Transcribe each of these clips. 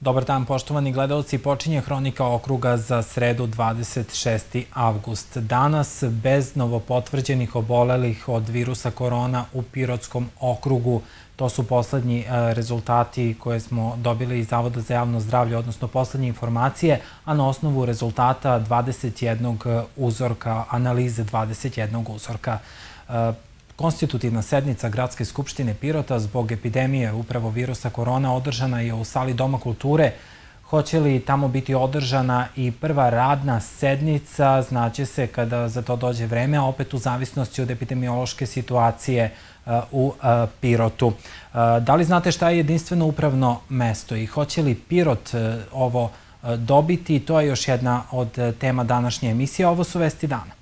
Dobar dan, poštovani gledalci. Počinje Hronika okruga za sredu 26. avgust. Danas, bez novopotvrđenih obolelih od virusa korona u Pirotskom okrugu. To su poslednji rezultati koje smo dobili iz Zavoda za javno zdravlje, odnosno poslednje informacije, a na osnovu rezultata 21 uzorka, analize 21 uzorka. Konstitutivna sednica Gradske skupštine Pirota zbog epidemije upravo virusa korona održana je u sali Doma kulture. Hoće li tamo biti održana i prva radna sednica, znaće se kada za to dođe vreme, a opet u zavisnosti od epidemiološke situacije u Pirotu. Da li znate šta je jedinstveno upravno mesto i hoće li Pirot ovo dobiti? To je još jedna od tema današnje emisije. Ovo su vesti dana.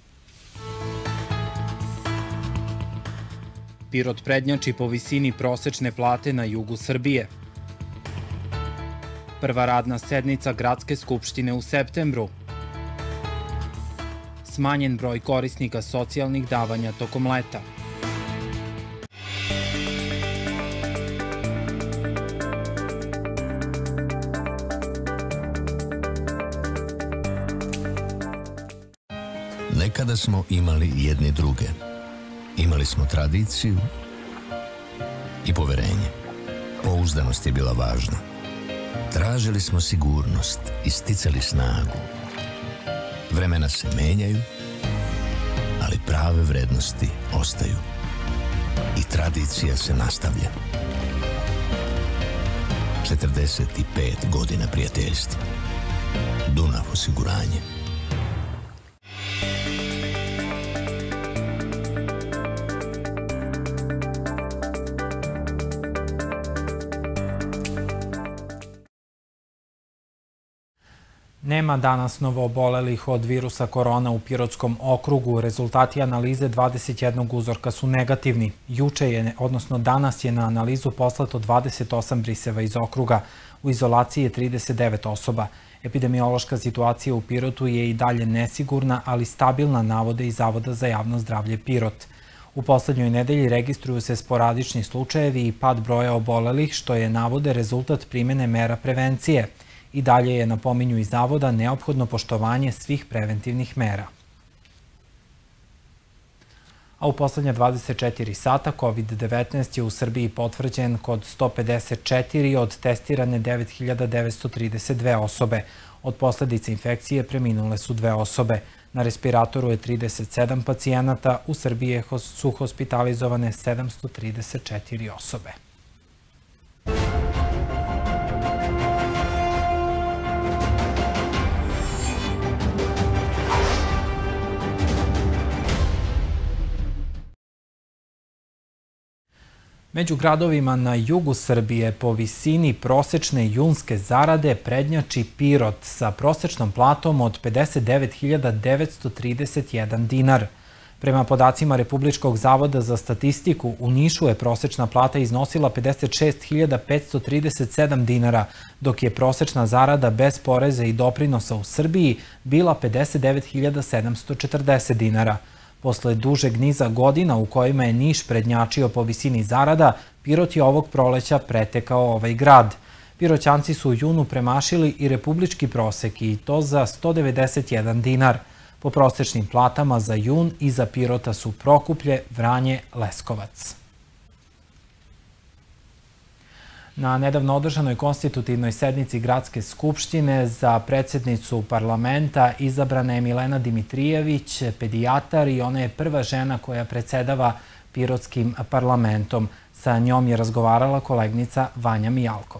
Pirot prednjači po visini prosečne plate na jugu Srbije. Prva radna sednica Gradske skupštine u septembru. Smanjen broj korisnika socijalnih davanja tokom leta. Nekada smo imali jedni druge. Imali smo tradiciju i poverenje. Pouzdanost je bila važna. Tražili smo sigurnost i sticali snagu. Vremena se menjaju, ali prave vrednosti ostaju. I tradicija se nastavlja. 45 godina prijateljstva. Dunav osiguranje. Nema danas novoobolelih od virusa korona u Pirotskom okrugu. Rezultati analize 21 uzorka su negativni. Juče je, odnosno danas je na analizu poslato 28 briseva iz okruga. U izolaciji je 39 osoba. Epidemiološka situacija u Pirotu je i dalje nesigurna, ali stabilna, navode iz Zavoda za javno zdravlje Pirot. U poslednjoj nedelji registruju se sporadični slučajevi i pad broja obolelih, što je, navode, rezultat primene mera prevencije. I dalje je, napominju iz Zavoda, neophodno poštovanje svih preventivnih mera. A u poslednja 24 sata COVID-19 je u Srbiji potvrđen kod 154 od testirane 9932 osobe. Od posledica infekcije preminule su 2 osobe. Na respiratoru je 37 pacijenata, u Srbiji su hospitalizovane 734 osobe. Među gradovima na jugu Srbije po visini prosečne junske zarade prednjači Pirot sa prosečnom platom od 59.931 dinar. Prema podacima Republičkog zavoda za statistiku, u Nišu je prosečna plata iznosila 56.537 dinara, dok je prosečna zarada bez poreza i doprinosa u Srbiji bila 59.740 dinara. Posle dužeg niza godina u kojima je Niš prednjačio po visini zarada, Pirot je ovog proleća pretekao ovaj grad. Piroćanci su u junu premašili i republički prosek, i to za 191 dinar. Po prosečnim platama za jun iza Pirota su Prokuplje, Vranje, Leskovac. Na nedavno održanoj konstitutivnoj sednici Gradske skupštine za predsednicu parlamenta izabrana je Milena Dimitrijević, pedijatar, i ona je prva žena koja predsedava Pirotskim parlamentom. Sa njom je razgovarala koleginica Vanja Mijalkov.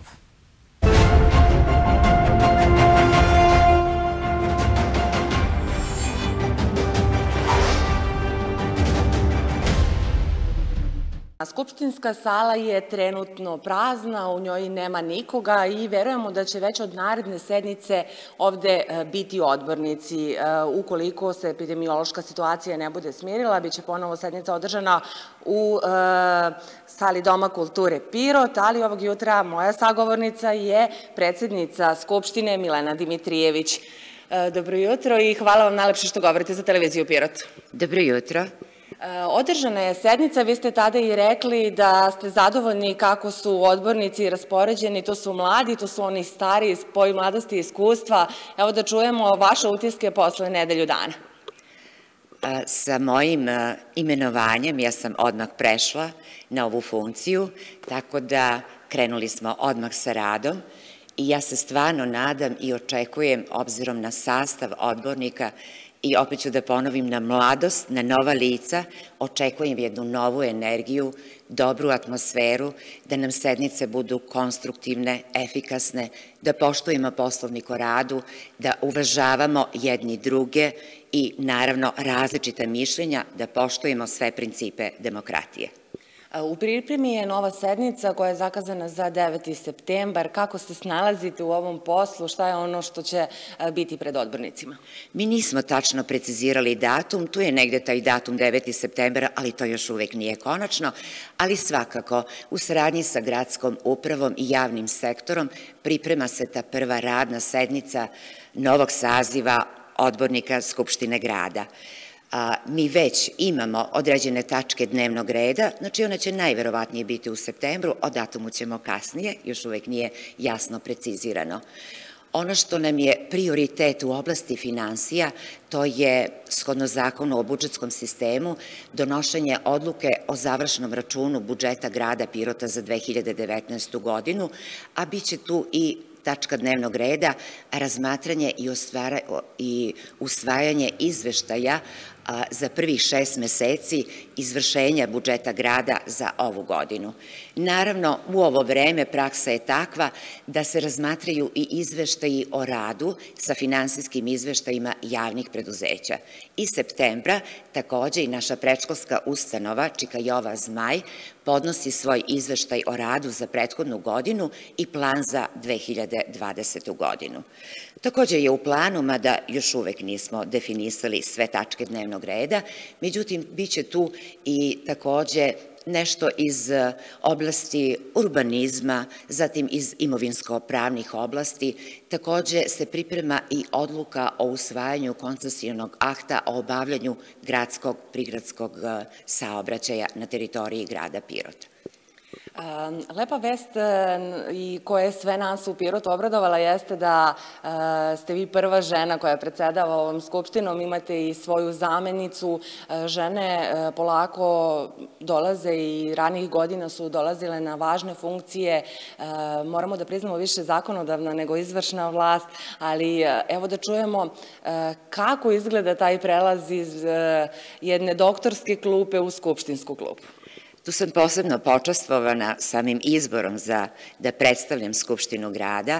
Skupštinska sala je trenutno prazna, u njoj nema nikoga i verujemo da će već od naredne sednice ovde biti odbornici. Ukoliko se epidemiološka situacija ne bude smirila, biće ponovo sednica održana u sali Doma kulture Pirot, ali ovog jutra moja sagovornica je predsednica Skupštine Milena Dimitrijević. Dobro jutro i hvala vam najlepše što govorite za televiziju Pirot. Dobro jutro. Održana je sednica, vi ste tada i rekli da ste zadovoljni kako su odbornici raspoređeni, to su mladi, to su oni stari, spoj mladosti i iskustva. Evo da čujemo vaše utiske posle nedelju dana. Sa mojim imenovanjem ja sam odmah prešla na ovu funkciju, tako da krenuli smo odmah sa radom i ja se stvarno nadam i očekujem, obzirom na sastav odbornika, i opet ću da ponovim, na mladost, na nova lica, očekujem jednu novu energiju, dobru atmosferu, da nam sednice budu konstruktivne, efikasne, da poštujemo Poslovnik o radu, da uvažavamo jedni druge i naravno različita mišljenja, da poštujemo sve principe demokratije. U pripremi je nova sednica koja je zakazana za 9. septembar. Kako se snalazite u ovom poslu? Šta je ono što će biti pred odbornicima? Mi nismo tačno precizirali datum, tu je negde taj datum 9. septembra, ali to još uvek nije konačno, ali svakako u saradnji sa gradskom upravom i javnim sektorom priprema se ta prva radna sednica novog saziva odbornika Skupštine grada. Mi već imamo određene tačke dnevnog reda, znači one će najverovatnije biti u septembru, o datumu ćemo kasnije, još uvek nije jasno precizirano. Ono što nam je prioritet u oblasti finansija, to je, shodno zakonu o budžetskom sistemu, donošenje odluke o završnom računu budžeta grada Pirota za 2019. godinu, a bit će tu i tačka dnevnog reda, razmatranje i usvajanje izveštaja za prvih 6 meseci izvršenja budžeta grada za ovu godinu. Naravno, u ovo vreme praksa je takva da se razmatraju i izveštaji o radu sa finansijskim izveštajima javnih preduzeća. I septembra takođe i naša predškolska ustanova Čika Jova Zmaj podnosi svoj izveštaj o radu za prethodnu godinu i plan za 2020. godinu. Takođe je u planu, mada još uvek nismo definisali sve tačke dnevnog reda, međutim, bit će tu i takođe nešto iz oblasti urbanizma, zatim iz imovinsko-pravnih oblasti. Takođe se priprema i odluka o usvajanju koncesionog akta o obavljanju gradskog prigradskog saobraćaja na teritoriji grada Pirota. Lepa vest i koja je sve nas u Pirotu obradovala jeste da ste vi prva žena koja predsedava ovom skupštinom, imate i svoju zamenicu. Žene polako dolaze i ranih godina su dolazile na važne funkcije, moramo da priznamo više zakonodavna nego izvršna vlast, ali evo da čujemo kako izgleda taj prelaz iz jedne doktorske klupe u skupštinsku klupu. Tu sam posebno počastvovana samim izborom da predstavljam Skupštinu grada,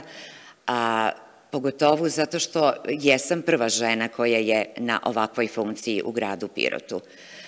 a pogotovo zato što jesam prva žena koja je na ovakvoj funkciji u gradu Pirotu.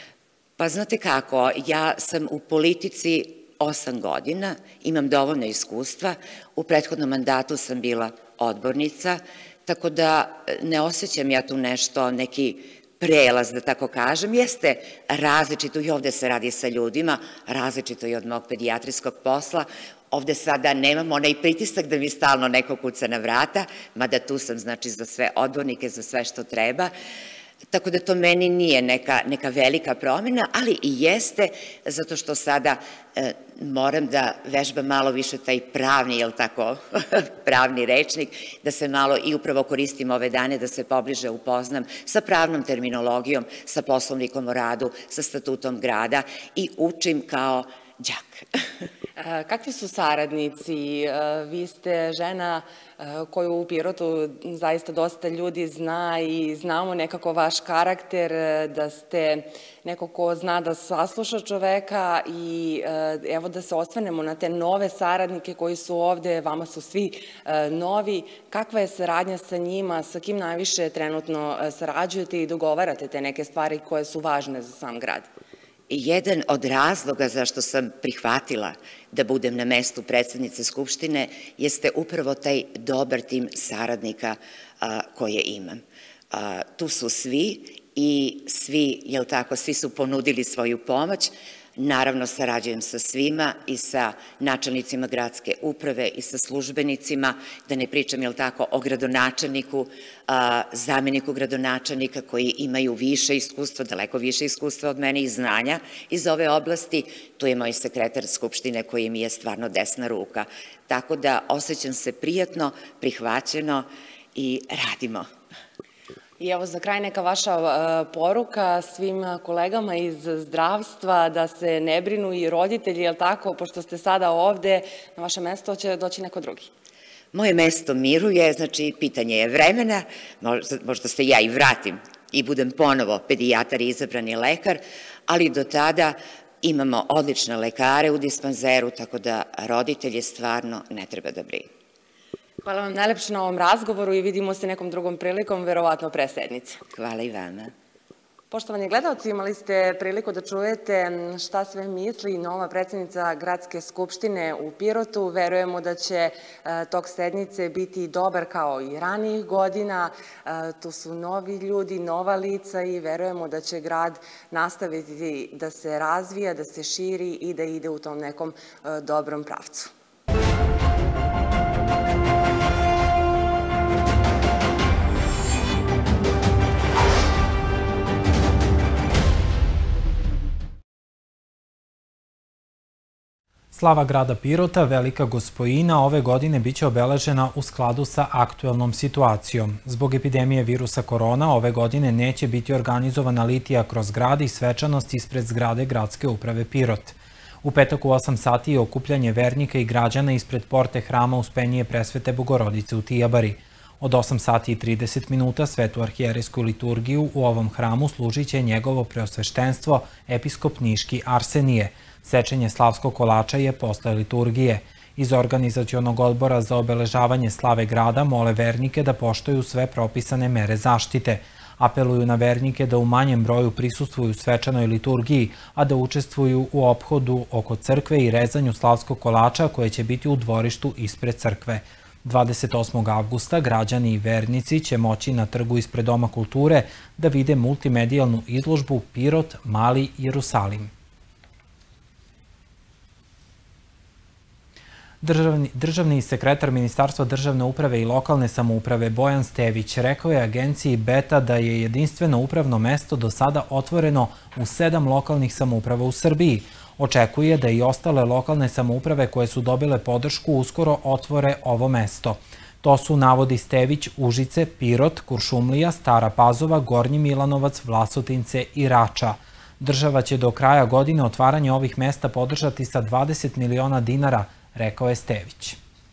Pa znate kako, ja sam u politici 8 godina, imam dovoljno iskustva, u prethodnom mandatu sam bila odbornica, tako da ne osjećam ja tu nešto, neki prelaz, da tako kažem, jeste različito i ovde se radi sa ljudima, različito i od mog pedijatrijskog posla. Ovde sada nemam onaj pritisak da mi stalno neko kuca na vrata, mada tu sam, znači, za sve odbornike, za sve što treba. Tako da to meni nije neka velika promjena, ali i jeste, zato što sada moram da vežbam malo više taj pravni, jel tako, pravni rečnik, da se malo i upravo koristim ove dane, da se pobliže upoznam sa pravnom terminologijom, sa Poslovnikom o radu, sa statutom grada i učim kao đak. Kakvi su saradnici? Vi ste žena koju u Pirotu zaista dosta ljudi zna i znamo nekako vaš karakter, da ste neko ko zna da sasluša čoveka i evo da se osvrnemo na te nove saradnike koji su ovde, vama su svi novi. Kakva je saradnja sa njima, sa kim najviše trenutno sarađujete i dogovarate te neke stvari koje su važne za sam grad? Jedan od razloga zašto sam prihvatila da budem na mestu predsednice Skupštine jeste upravo taj dobar tim saradnika koje imam. Tu su svi i svi, jel tako, svi su ponudili svoju pomoć. Naravno, sarađujem sa svima i sa načelnicima gradske uprave i sa službenicima, da ne pričam, jel tako, o gradonačelniku, zameniku gradonačelnika koji imaju više iskustva, daleko više iskustva od mene i znanja iz ove oblasti. Tu je moj sekretar Skupštine koji mi je stvarno desna ruka. Tako da osjećam se prijatno, prihvaćeno i radimo. I evo za kraj neka vaša poruka svim kolegama iz zdravstva da se ne brinu i roditelji, jel tako, pošto ste sada ovde, na vaše mesto će doći neko drugi. Moje mesto miruje, znači pitanje je vremena, možda se ja i vratim i budem ponovo pedijatar i izabrani lekar, ali do tada imamo odlične lekare u dispanzeru, tako da roditelji stvarno ne treba da brinu. Hvala vam najlepše na ovom razgovoru i vidimo se nekom drugom prilikom, verovatno pre sednice. Hvala i vama. Poštovani gledalci, imali ste priliku da čujete šta sve misli nova predsjednica Gradske skupštine u Pirotu. Verujemo da će tok sednice biti dobar kao i ranijih godina. Tu su novi ljudi, nova lica i verujemo da će grad nastaviti da se razvija, da se širi i da ide u tom nekom dobrom pravcu. Slava grada Pirota, Velika Gospojina, ove godine biće obeležena u skladu sa aktuelnom situacijom. Zbog epidemije virusa korona, ove godine neće biti organizovana litija kroz grad i svečanost ispred zgrade Gradske uprave Pirot. U petak u 8 sati je okupljanje vernika i građana ispred porte hrama Uspenije Presvete Bogorodice u Tijabari. Od 8 sati i 30 minuta svetu arhijerejsku liturgiju u ovom hramu služit će njegovo preosveštenstvo episkop Niški Arsenije. Sečenje slavskog kolača je posle liturgije. Iz organizacionog odbora za obeležavanje slave grada mole vernike da poštuju sve propisane mere zaštite. Apeluju na vernike da u manjem broju prisustvuju svečanoj liturgiji, a da učestvuju u ophodu oko crkve i rezanju slavskog kolača koje će biti u dvorištu ispred crkve. 28. avgusta građani i vernici će moći na trgu ispred Doma kulture da vide multimedijalnu izložbu Pirot, Mali Jerusalim. Državni sekretar Ministarstva državne uprave i lokalne samouprave Bojan Stević rekao je agenciji Beta da je jedinstveno upravno mesto do sada otvoreno u 7 lokalnih samouprava u Srbiji. Očekuje da i ostale lokalne samouprave koje su dobile podršku uskoro otvore ovo mesto. To su, navodi Stević, Užice, Pirot, Kuršumlija, Stara Pazova, Gornji Milanovac, Vlasotince i Rača. Država će do kraja godine otvaranje ovih mesta podržati sa 20 miliona dinara, rekao je Stević.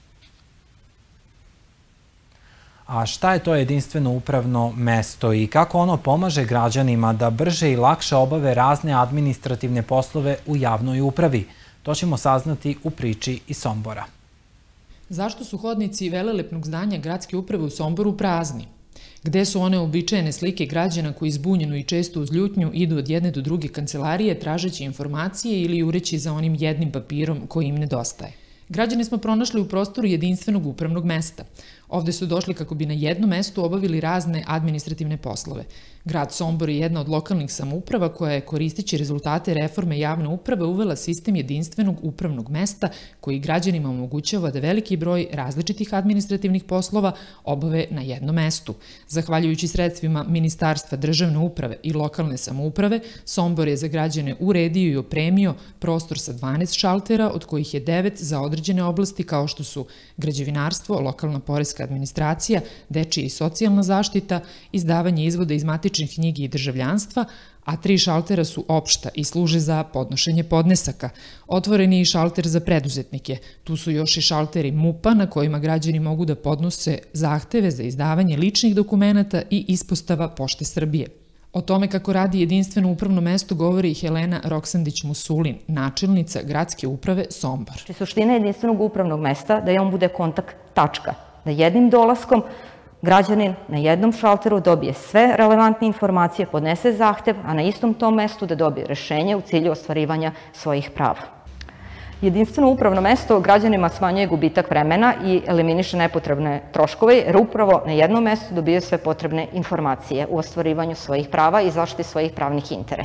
A šta je to jedinstveno upravno mesto i kako ono pomaže građanima da brže i lakše obave razne administrativne poslove u javnoj upravi? To ćemo saznati u priči iz Sombora. Zašto su hodnici velelepnog zdanja gradske uprave u Somboru prazni? Gde su one uobičajene slike građana koji zbunjeno i često uz ljutnju idu od jedne do druge kancelarije tražeći informacije ili jureći za onim jednim papirom koji im nedostaje? Građane smo pronašli u prostoru jedinstvenog upravnog mesta. Ovde su došli kako bi na jednom mestu obavili razne administrativne poslove. Grad Sombor je jedna od lokalnih samouprava koja je, koristeći rezultate reforme javne uprave, uvela sistem jedinstvenog upravnog mesta koji građanima omogućava da veliki broj različitih administrativnih poslova obave na jednom mestu. Zahvaljujući sredstvima Ministarstva državne uprave i lokalne samouprave, Sombor je za građane uredio i opremio prostor sa 12 šaltera, od kojih je 9 za određene oblasti kao što su građevinarstvo, lokalna poreska administracija, dečija i socijalna zaštita, izdavanje izvoda iz matičnih knjigi i državljanstva, a 3 šaltera su opšta i služe za podnošenje podnesaka. Otvoren je i šalter za preduzetnike. Tu su još i šalteri MUP-a na kojima građani mogu da podnose zahteve za izdavanje ličnih dokumenata i ispostava Pošte Srbije. O tome kako radi jedinstveno upravno mesto govori i Helena Roksandić-Musulin, načelnica gradske uprave Sombor. Suština jedinstvenog upravnog mesta da on bude kontakt tačka, da jednim dolaskom građanin na jednom šalteru dobije sve relevantne informacije, podnese zahtev, a na istom tom mestu da dobije rešenje u cilju ostvarivanja svojih prava. Jedinstveno upravno mesto građanima smanjuje gubitak vremena i eliminiše nepotrebne troškove, jer upravo na jednom mestu dobije sve potrebne informacije u ostvarivanju svojih prava i zaštiti svojih pravnih interesa.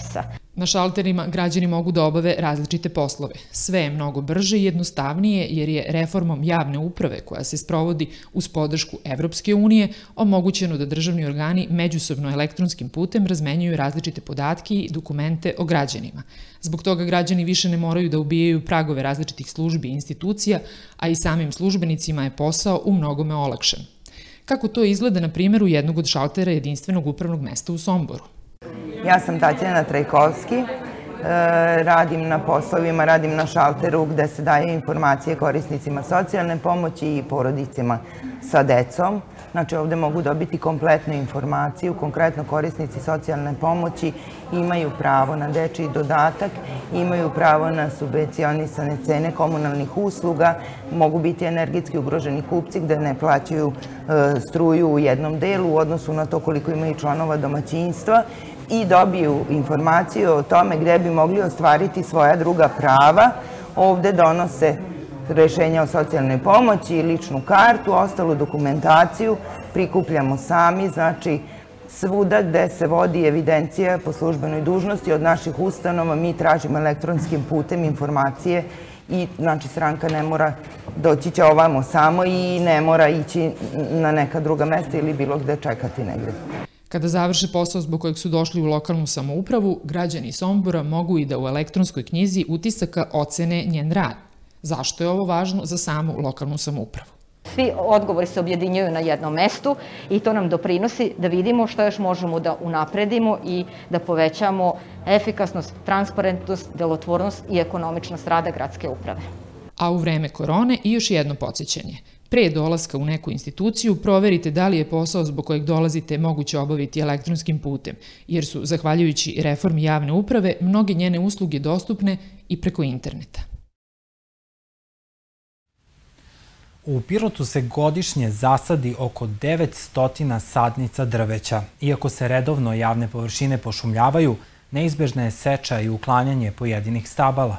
Na šalterima građani mogu da obave različite poslove. Sve je mnogo brže i jednostavnije jer je reformom javne uprave koja se sprovodi uz podršku Evropske unije omogućeno da državni organi međusobno elektronskim putem razmenjuju različite podatke i dokumente o građanima. Zbog toga građani više ne moraju da ubijaju pragove različitih službi i institucija, a i samim službenicima je posao u mnogome olakšan. Kako to izgleda na primjeru jednog od šaltera jedinstvenog upravnog mesta u Somboru? Ja sam Tatjana Trajkovski, radim na poslovima, radim na šalteru gde se daje informacije korisnicima socijalne pomoći i porodicima sa decom. Znači ovde mogu dobiti kompletnu informaciju, konkretno korisnici socijalne pomoći imaju pravo na dečiji dodatak, imaju pravo na subvencionisane cene komunalnih usluga, mogu biti energetski ugroženi kupci gde ne plaćaju struju u jednom delu u odnosu na to koliko imaju članova domaćinstva i dobiju informaciju o tome gde bi mogli ostvariti svoja druga prava. Ovde donose rešenja o socijalnoj pomoći i ličnu kartu, ostalu dokumentaciju prikupljamo sami, znači svuda gde se vodi evidencija po službenoj dužnosti od naših ustanova mi tražimo elektronskim putem informacije i znači stranka ne mora doći će ovamo samo i ne mora ići na neka druga mesta ili bilo gde čekati negde. Kada završe posao zbog kojeg su došli u lokalnu samoupravu, građani Sombora mogu i da u elektronskoj knjizi utisaka ocene njen rad. Zašto je ovo važno za samu lokalnu samoupravu? Svi odgovori se objedinjuju na jednom mestu i to nam doprinosi da vidimo što još možemo da unapredimo i da povećamo efikasnost, transparentnost, delotvornost i ekonomičnost rada gradske uprave. A u vreme korone i još jedno podsjećanje. Pre dolaska u neku instituciju proverite da li je posao zbog kojeg dolazite moguće obaviti elektronskim putem, jer su, zahvaljujući reformi javne uprave, mnoge njene usluge dostupne i preko interneta. U Pirotu se godišnje zasadi oko 900 sadnica drveća. Iako se redovno javne površine pošumljavaju, neizbežna je seča i uklanjanje pojedinih stabala.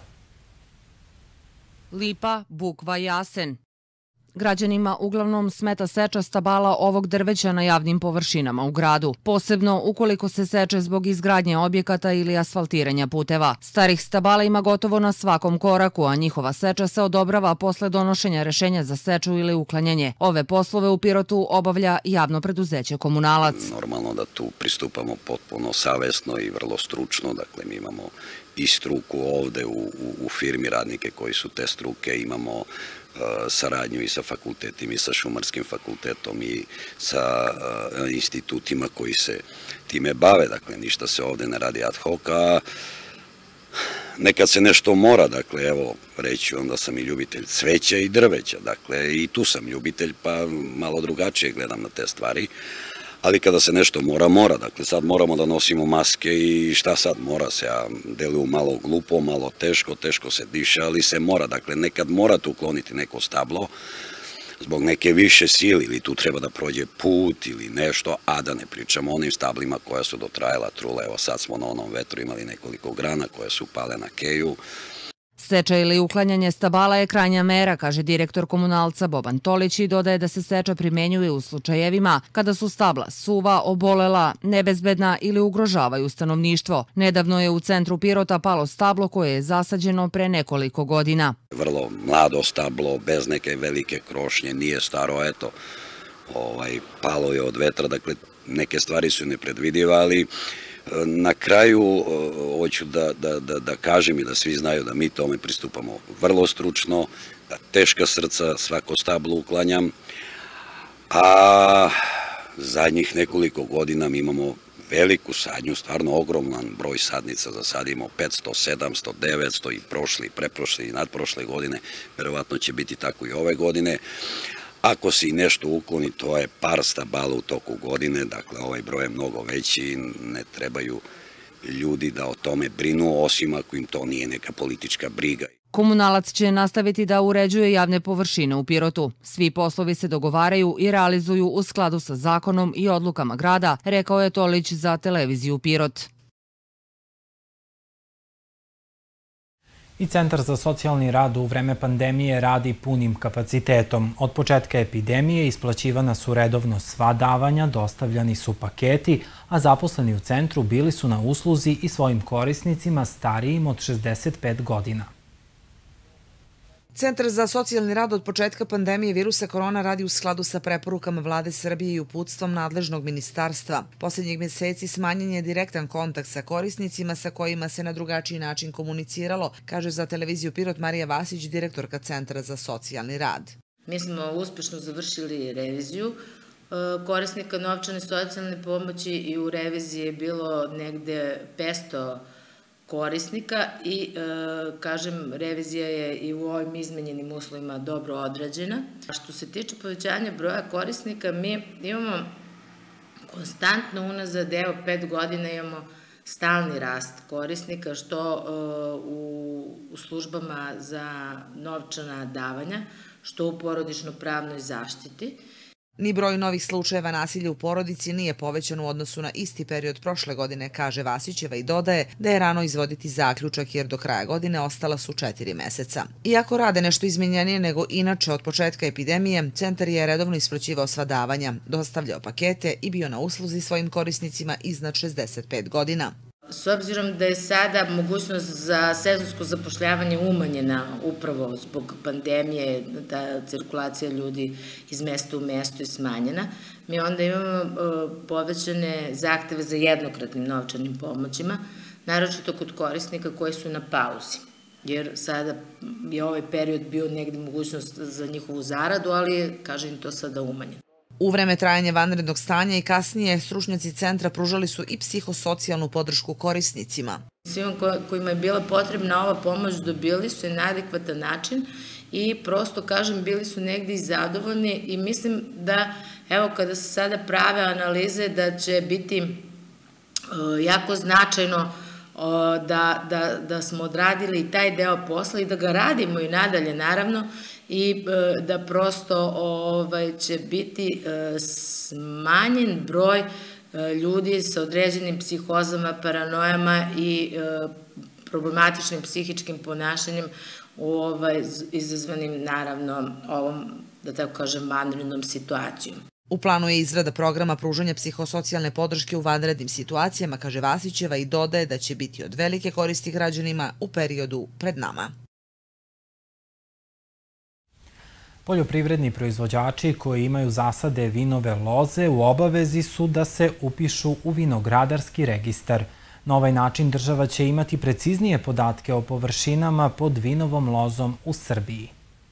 Lipa, bukva, jasen. Građanima uglavnom smeta seča stabala ovog drveća na javnim površinama u gradu, posebno ukoliko se seče zbog izgradnje objekata ili asfaltiranja puteva. Starih stabala ima gotovo na svakom koraku, a njihova seča se odobrava posle donošenja rešenja za seču ili uklanjanje. Ove poslove u Pirotu obavlja javno preduzeće Komunalac. Normalno da tu pristupamo potpuno savesno i vrlo stručno, dakle mi imamo i struku ovde u firmi, radnike koji su te struke, imamo saradnju i sa fakultetima i sa šumarskim fakultetom i sa institutima koji se time bave, dakle ništa se ovde ne radi ad hoc, a nekad se nešto mora, dakle evo reći onda sam i ljubitelj cveća i drveća, dakle i tu sam ljubitelj pa malo drugačije gledam na te stvari. Ali kada se nešto mora, dakle sad moramo da nosimo maske i šta sad mora se, a deluju malo glupo, malo teško se diše, ali se mora, dakle nekad morate ukloniti neko stablo zbog neke više sile ili tu treba da prođe put ili nešto, a da ne pričamo o onim stablima koja su dotrajala trule, evo sad smo na onom vetru imali nekoliko grana koje su pale na keju. Seča ili uklanjanje stabala je krajnja mera, kaže direktor Komunalca Boban Tolić i dodaje da se seča primenjuje u slučajevima kada su stabla suva, obolela, nebezbedna ili ugrožavaju stanovništvo. Nedavno je u centru Pirota palo stablo koje je zasađeno pre nekoliko godina. Vrlo mlado stablo, bez neke velike krošnje, nije staro, eto, palo je od vetra, dakle neke stvari su nepredvidive, ali na kraju hoću da kažem i da svi znaju da mi tome pristupamo vrlo stručno, da teška srca svako stablo uklanjam, a zadnjih nekoliko godina mi imamo veliku sadnju, stvarno ogroman broj sadnica, zasadimo 500, 700, 900 i prošle, preprošle i nadprošle godine, verovatno će biti tako i ove godine. Ako se i nešto ukloni, to je par stabala u toku godine, dakle ovaj broj je mnogo veći i ne trebaju ljudi da o tome brinu, osim ako im to nije neka politička briga. Komunalac će nastaviti da uređuje javne površine u Pirotu. Svi poslovi se dogovaraju i realizuju u skladu sa zakonom i odlukama grada, rekao je Tolić za televiziju Pirot. I Centar za socijalni rad u vreme pandemije radi punim kapacitetom. Od početka epidemije isplaćivana su redovno sva davanja, dostavljani su paketi, a zaposleni u centru bili su na usluzi i svojim korisnicima starijim od 65 godina. Centar za socijalni rad od početka pandemije virusa korona radi u skladu sa preporukama Vlade Srbije i uputstvom nadležnog ministarstva. Posljednjih mjeseci smanjen je direktan kontakt sa korisnicima sa kojima se na drugačiji način komuniciralo, kaže za televiziju Pirot Marija Vasić, direktorka Centra za socijalni rad. Mi smo uspešno završili reviziju korisnika novčane socijalne pomoći i u reviziji je bilo negde 500 korisnika i, kažem, revizija je i u ovim izmenjenim uslovima dobro odrađena. Što se tiče povećanja broja korisnika, mi imamo konstantno unazad 5 godina imamo stalni rast korisnika, što u službama za novčana davanja, što u porodično-pravnoj zaštiti. Ni broj novih slučajeva nasilja u porodici nije povećan u odnosu na isti period prošle godine, kaže Vasićeva i dodaje da je rano izvoditi zaključak jer do kraja godine ostala su 4 meseca. Iako rade nešto izmenjenije nego inače od početka epidemije, centar je redovno isplaćivao sva davanja, dostavljao pakete i bio na usluzi svojim korisnicima iznad 65 godina. S obzirom da je sada mogućnost za sezonsko zapošljavanje umanjena upravo zbog pandemije, da cirkulacija ljudi iz mesta u mesto je smanjena, mi onda imamo povećane zahteve za jednokratnim novčanim pomoćima, naročito kod korisnika koji su na pauzi, jer sada je ovaj period bio negde mogućnost za njihovu zaradu, ali je, kažem, to sada umanjeno. U vreme trajanja vanrednog stanja i kasnije stručnjaci centra pružali su i psihosocijalnu podršku korisnicima. Svima kojima je bila potrebna ova pomoć dobili su je na adekvatan način i prosto, kažem, bili su negdje i zadovoljni i mislim da, evo, kada se sada prave analize, da će biti jako značajno da smo odradili i taj deo posla i da ga radimo i nadalje, naravno, i da prosto će biti smanjen broj ljudi sa određenim psihozama, paranojama i problematičnim psihičkim ponašanjem izazvanim, naravno, ovom, da tako kažem, vanrednom situacijom. U planu je izrada programa pružanja psihosocijalne podrške u vanrednim situacijama, kaže Vasićeva i dodaje da će biti od velike koristi građanima u periodu pred nama. Poljoprivredni proizvođači koji imaju zasade vinove loze u obavezi su da se upišu u vinogradarski registar. Na ovaj način država će imati preciznije podatke o površinama pod vinovom lozom u Srbiji.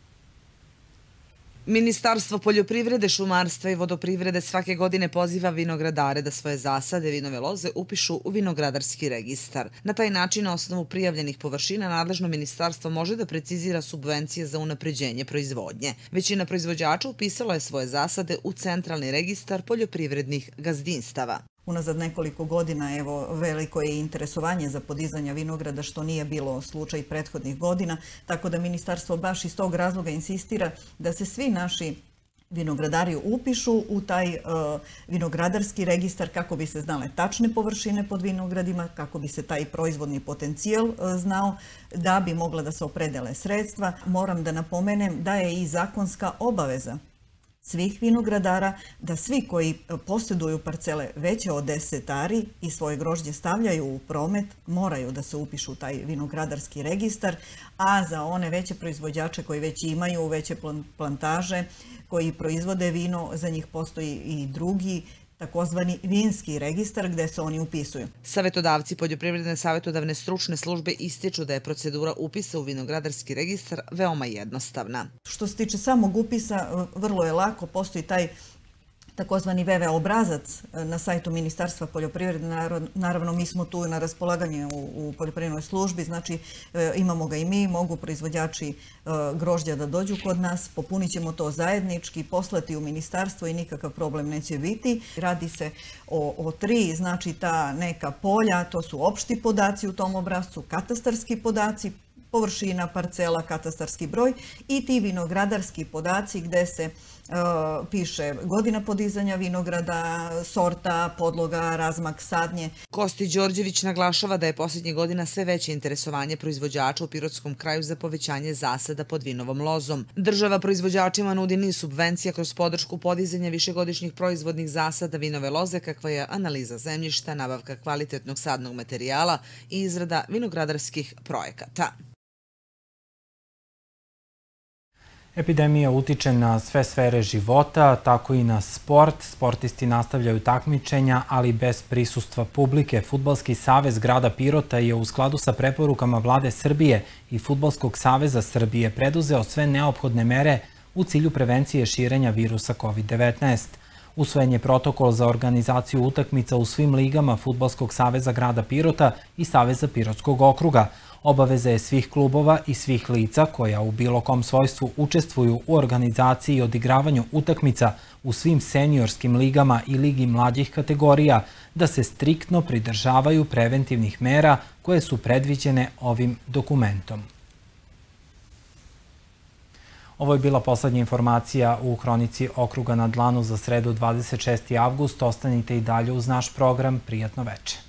Ministarstvo poljoprivrede, šumarstva i vodoprivrede svake godine poziva vinogradare da svoje zasade vinove loze upišu u vinogradarski registar. Na taj način, na osnovu prijavljenih površina, nadležno ministarstvo može da precizira subvencije za unapređenje proizvodnje. Većina proizvođača upisala je svoje zasade u centralni registar poljoprivrednih gazdinstava. Unazad nekoliko godina, evo, veliko je interesovanje za podizanje vinograda, što nije bilo slučaj prethodnih godina, tako da ministarstvo baš iz tog razloga insistira da se svi naši vinogradari upišu u taj vinogradarski registar kako bi se znale tačne površine pod vinogradima, kako bi se taj proizvodni potencijal znao, da bi mogla da se opredele sredstva. Moram da napomenem da je i zakonska obaveza svih vinogradara da svi koji posjeduju parcele veće od 10 ari i svoje grožđe stavljaju u promet moraju da se upišu u taj vinogradarski registar, a za one veće proizvođače koji već imaju veće plantaže, koji proizvode vino, za njih postoji i drugi takozvani vinski registar gde se oni upisuju. Savetodavci poljoprivredne savetodavne stručne službe ističu da je procedura upisa u vinogradarski registar veoma jednostavna. Što se tiče samog upisa, vrlo je lako, postoji taj takozvani VV obrazac na sajtu Ministarstva poljoprivrede. Naravno, mi smo tu na raspolaganje u poljoprivrednoj službi, znači imamo ga i mi, mogu proizvođači grožđa da dođu kod nas, popunit ćemo to zajednički, poslati u ministarstvo i nikakav problem neće biti. Radi se o 3, znači ta neka polja, to su opšti podaci u tom obrazcu, katastarski podaci, površina, parcela, katastarski broj i ti vinogradarski podaci gde se piše godina podizanja vinograda, sorta, podloga, razmak sadnje. Kosti Đorđević naglašava da je posljednjih godina sve veće interesovanje proizvođača u Pirotskom kraju za povećanje zasada pod vinovom lozom. Država proizvođačima nudi niz subvencija kroz podršku podizanja višegodišnjih proizvodnih zasada vinove loze, kakva je analiza zemljišta, nabavka kvalitetnog sadnog materijala i izrada vinogradarskih projekata. Epidemija utiče na sve sfere života, tako i na sport. Sportisti nastavljaju takmičenja, ali bez prisustva publike. Fudbalski savez grada Pirota je u skladu sa preporukama Vlade Srbije i Fudbalskog saveza Srbije preduzeo sve neophodne mere u cilju prevencije širenja virusa COVID-19. Usvojen je protokol za organizaciju utakmica u svim ligama Fudbalskog saveza grada Pirota i Saveza Pirotskog okruga. Obaveza je svih klubova i svih lica koja u bilo kom svojstvu učestvuju u organizaciji i odigravanju utakmica u svim seniorskim ligama i ligi mlađih kategorija da se striktno pridržavaju preventivnih mera koje su predviđene ovim dokumentom. Ovo je bila poslednja informacija u Hronici okruga na dlanu za sredu 26. avgust. Ostanite i dalje uz naš program. Prijatno veče.